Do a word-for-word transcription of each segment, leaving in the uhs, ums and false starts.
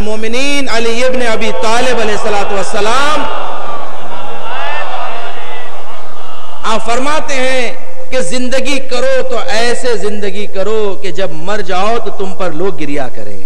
मोमिनीन अली इब्न अबी तालिब अलैहिस्सलातु वस्सलाम आप फरमाते हैं कि जिंदगी करो तो ऐसे जिंदगी करो कि जब मर जाओ तो तुम पर लोग गिरिया करें।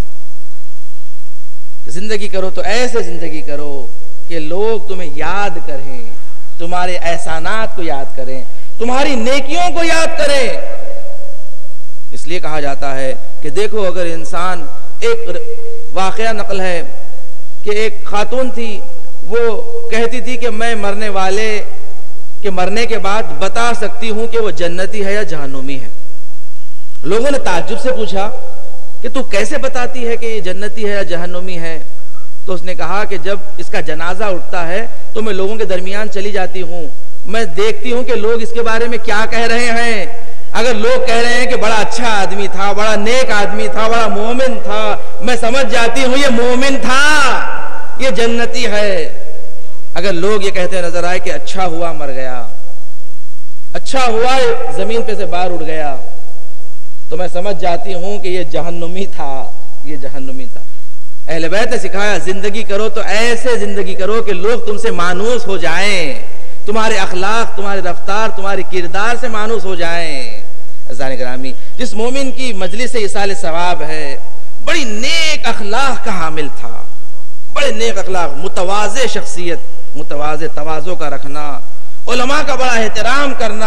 जिंदगी करो तो ऐसे जिंदगी करो कि लोग तुम्हें याद करें, तुम्हारे एहसानात को याद करें, तुम्हारी नेकियों को याद करें। इसलिए कहा जाता है कि देखो, अगर इंसान, एक वाकया नकल है कि एक खातून थी, वो कहती थी कि मैं मरने वाले के मरने के बाद बता सकती हूं कि वो जन्नती है या जहन्नुमी है। लोगों ने ताज्जुब से पूछा कि तू कैसे बताती है कि ये जन्नती है या जहन्नुमी है? तो उसने कहा कि जब इसका जनाजा उठता है तो मैं लोगों के दरमियान चली जाती हूं, मैं देखती हूं कि लोग इसके बारे में क्या कह रहे हैं। अगर लोग कह रहे हैं कि बड़ा अच्छा आदमी था, बड़ा नेक आदमी था, बड़ा मोमिन था, मैं समझ जाती हूं ये मोमिन था, ये जन्नती है। अगर लोग ये कहते नजर आए कि अच्छा हुआ मर गया, अच्छा हुआ जमीन पे से बाहर उड़ गया, तो मैं समझ जाती हूं कि ये जहन्नुमी था, ये जहन्नुमी था। अहले बैत ने सिखाया, जिंदगी करो तो ऐसे जिंदगी करो कि लोग तुमसे मानूस हो जाएं, तुम्हारे अखलाक, तुम्हारे रफ्तार, तुम्हारे किरदार से मानूस हो जाएं। अज़ान गिरामी, जिस मोमिन की मजलिस से इसाले सवाब है, बड़ी नेक अखलाक का हामिल था, बड़े नेक अखलाक, मुतवाज़े शख्सियत, मुतवाज़े तवाज़ो का रखना, उलमा का बड़ा एहतराम करना,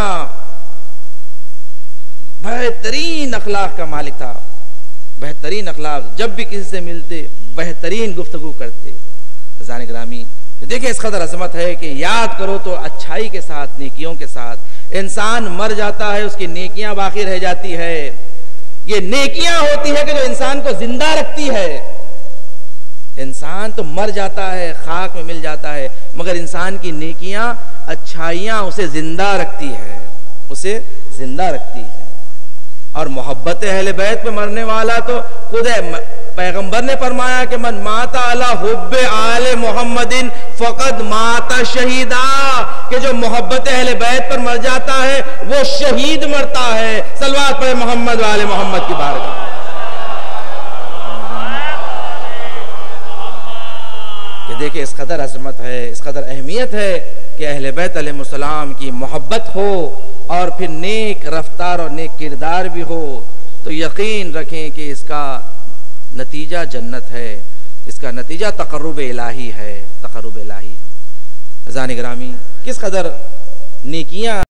बेहतरीन अखलाक का मालिक था। बेहतरीन अखलाक, जब भी किसी से मिलते बेहतरीन गुफ्तगू करते। अज़ान गिरामी, देखिए इस कदर अजमत है कि याद करो तो अच्छाई के साथ, नेकियों के साथ। इंसान मर जाता है, उसकी नेकियां बाकी रह जाती है। ये नेकियां होती है कि जो इंसान को जिंदा रखती है। इंसान तो मर जाता है, खाक में मिल जाता है, मगर इंसान की नेकियां, अच्छाइयां उसे जिंदा रखती है, उसे जिंदा रखती है। और मोहब्बत अहले बैत पे मरने वाला तो खुद पैगंबर ने फरमाया कि मन माता अला हुब्बे आले मोहम्मदिन फकद माता शहीदा, कि जो मोहब्बत अहले बैत पर मर जाता है वो शहीद मरता है। सलवात पढ़े मोहम्मद वाले मोहम्मद की बारगाह। कि देखिए इस कदर अजमत है, इस कदर अहमियत है कि अहले बैत अलैहिस्सलाम की मोहब्बत हो और फिर नेक रफ्तार और नेक किरदार भी हो, तो यकीन रखें कि इसका नतीजा जन्नत है, इसका नतीजा तक़र्रुब इलाही है, तक़र्रुब इलाही है। अज़ान गिरामी, किस कदर नेकियां